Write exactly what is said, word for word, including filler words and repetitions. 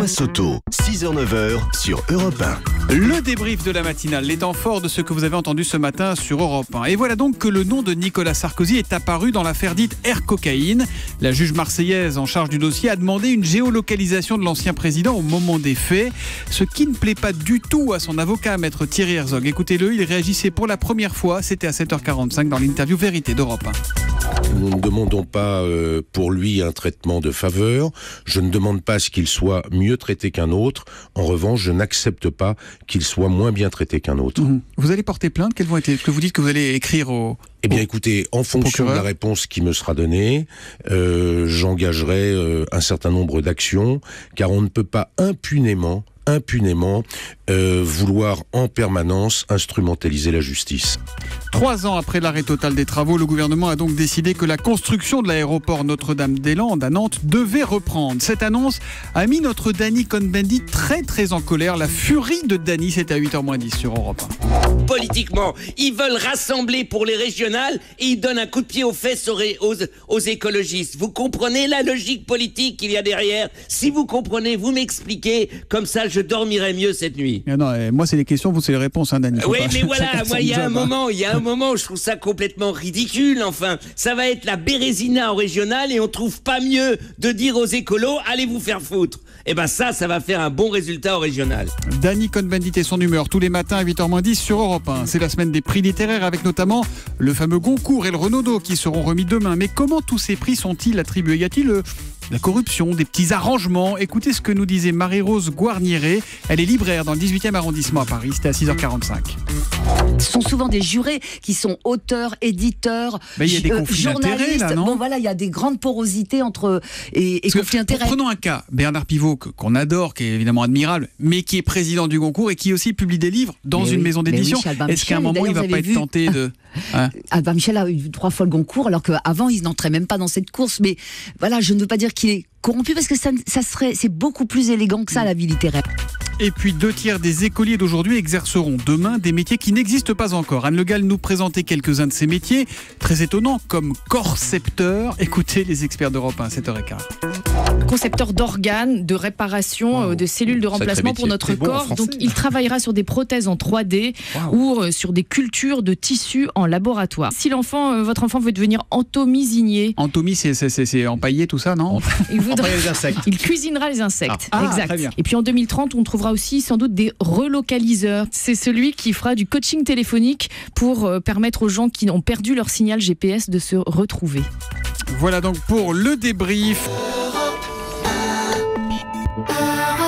Thomas Soto, six heures neuf heures sur Europe un. Le débrief de la matinale, les temps forts de ce que vous avez entendu ce matin sur Europe un. Et voilà donc que le nom de Nicolas Sarkozy est apparu dans l'affaire dite Air Cocaïne. La juge marseillaise en charge du dossier a demandé une géolocalisation de l'ancien président au moment des faits, ce qui ne plaît pas du tout à son avocat, maître Thierry Herzog. Écoutez-le, il réagissait pour la première fois, c'était à sept heures quarante-cinq dans l'interview Vérité d'Europe un. Nous ne demandons pas euh, pour lui un traitement de faveur. Je ne demande pas à ce qu'il soit mieux traité qu'un autre. En revanche, je n'accepte pas qu'il soit moins bien traité qu'un autre. Mmh. Vous allez porter plainte? Quelles vont être? Est-ce que vous dites que vous allez écrire au... Eh bien, écoutez, en fonction de la réponse qui me sera donnée, euh, j'engagerai euh, un certain nombre d'actions, car on ne peut pas impunément impunément euh, vouloir en permanence instrumentaliser la justice. Trois ans après l'arrêt total des travaux, le gouvernement a donc décidé que la construction de l'aéroport Notre-Dame-des-Landes à Nantes devait reprendre. Cette annonce a mis notre Danny Cohn-Bendit très très en colère. La furie de Danny, c'est à huit heures moins dix sur Europe un. Politiquement, ils veulent rassembler pour les régionales et ils donnent un coup de pied aux fesses aux, aux, aux écologistes. Vous comprenez la logique politique qu'il y a derrière? Si vous comprenez, vous m'expliquez, comme ça je dormirai mieux cette nuit. Mais non, moi c'est les questions, vous c'est les réponses, hein, Danny. Oui, mais voilà, moi il y a un moment, il y a un moment où je trouve ça complètement ridicule. Enfin, ça va être la Bérésina au régional et on trouve pas mieux de dire aux écolos, allez vous faire foutre. Eh ben ça, ça va faire un bon résultat au régional. Danny Cohn-Bendit et son humeur tous les matins à huit heures moins dix sur Europe un. C'est la semaine des prix littéraires avec notamment le fameux Goncourt et le Renaudot qui seront remis demain. Mais comment tous ces prix sont-ils attribués? Y a-t-il euh, la corruption, des petits arrangements? Écoutez ce que nous disait Marie-Rose Guarnieret. Elle est libraire dans le dix-huitième arrondissement à Paris. C'était à six heures quarante-cinq. Ce sont souvent des jurés qui sont auteurs, éditeurs, ben, y a des euh, conflits d'intérêts, là, non? Bon voilà, il y a des grandes porosités entre et, et conflits d'intérêts. Prenons un cas, Bernard Pivot qu'on adore, qui est évidemment admirable, mais qui est président du Goncourt et qui aussi publie des livres dans mais une oui, maison d'édition. Oui, Est-ce qu'à un moment il ne va pas être vu... tenté de... Hein? Albin Michel a eu trois fois le Goncourt, alors qu'avant il n'entrait même pas dans cette course. Mais voilà, je ne veux pas dire qu'il est corrompu parce que ça, ça serait, c'est beaucoup plus élégant que ça, la vie littéraire. Et puis deux tiers des écoliers d'aujourd'hui exerceront demain des métiers qui n'existent pas encore. Anne Le Gall nous présentait quelques-uns de ces métiers, très étonnants, comme corcepteur. Écoutez les experts d'Europe un, sept heures quinze. Concepteur d'organes, de réparation, wow. de cellules de remplacement pour notre bon corps. Donc il travaillera sur des prothèses en trois D wow. ou euh, sur des cultures de tissus en laboratoire. Si l'enfant, euh, votre enfant veut devenir entomysinier. Entomie, c'est, c'est, c'est, c'est empailler tout ça, non? Il, voudra... les insectes. Il cuisinera les insectes. Ah, exact. Très bien. Et puis en deux mille trente, on trouvera aussi sans doute des relocaliseurs. C'est celui qui fera du coaching téléphonique pour euh, permettre aux gens qui ont perdu leur signal G P S de se retrouver. Voilà donc pour le débrief. Europe un.